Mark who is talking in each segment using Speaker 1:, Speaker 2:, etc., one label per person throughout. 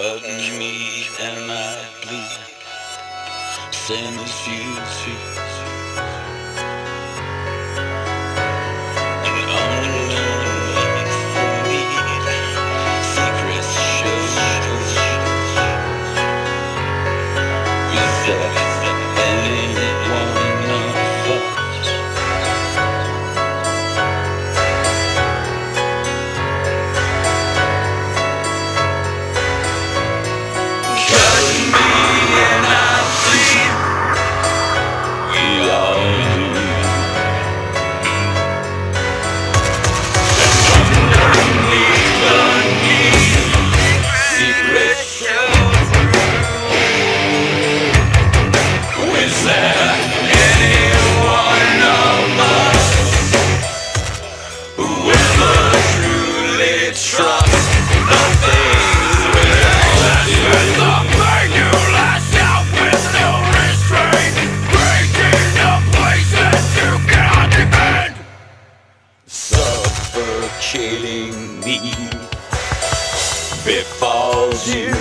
Speaker 1: hug me and I bleed, same as you do. And underneath me, secrets show. Is there any one of us? Cut me and I bleed. We all do. Underneath the knee, secrets show. Is there any one of us who ever truly trusts the things we all do? The pain you lash out with no restraint, breaking the places you cannot defend, suffocating me befalls you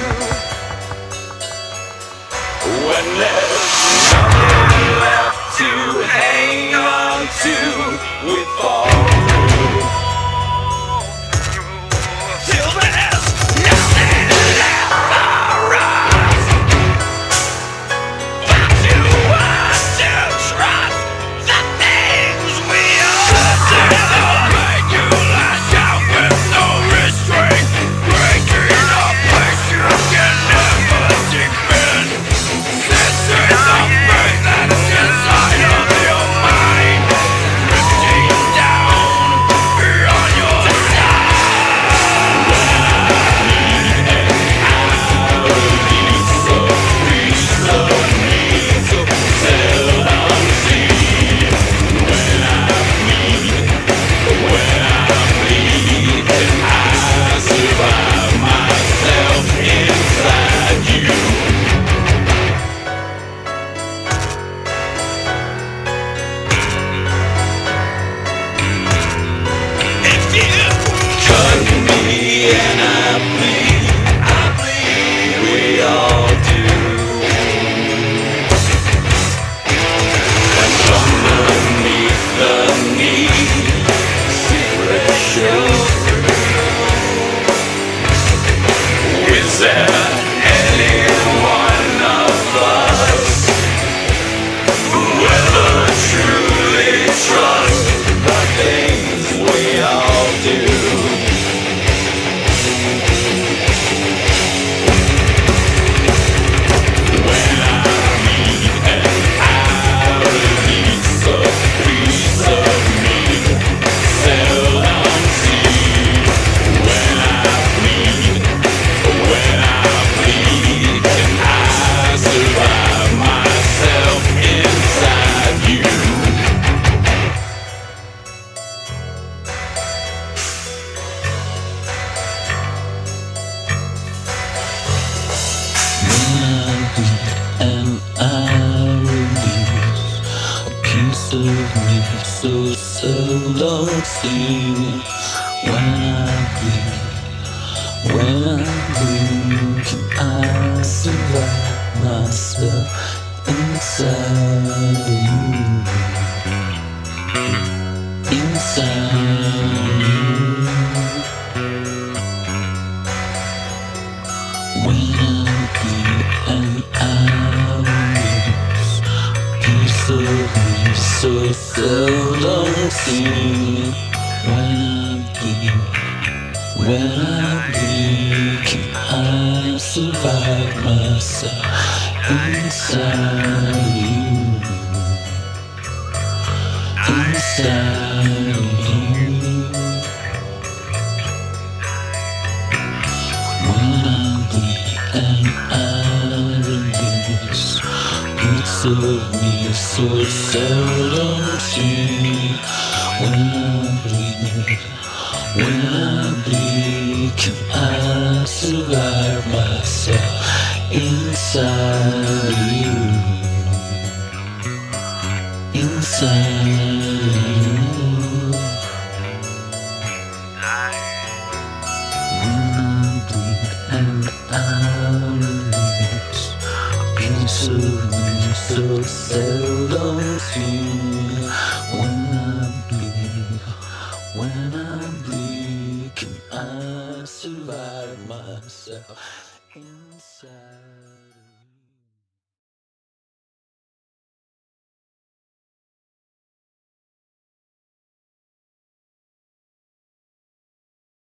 Speaker 1: when there's nothing left to hang on to. We fall through till there's nothing left for us. But you want to trust the things we all do. The pain you lash out with no restraint, breaking a place you can never defend. This is the pain that's inside of your mind, drifting down beyond your side. So please love me, so tell unseen. When I bleed, and I survive myself inside you. If you cut me and I bleed, we all do. And underneath the knee, secrets show. Is there any one of us who ever truly trusts the things we all do? When I bleed and I release a piece of me, seldom see. When I bleed, can I survive myself inside you? And I release a piece of me so seldom seen. When I bleed, can I survive myself inside you? Inside you. When I bleed and I release a piece of me so seldom seen. When I bleed, can I survive myself inside you? Inside you. When I bleed and I release a piece of me so seldom seen. When I bleed, can I survive myself inside you? Inside you. When I bleed and I
Speaker 2: seldom seen. When I'm bleak, can I survive myself inside?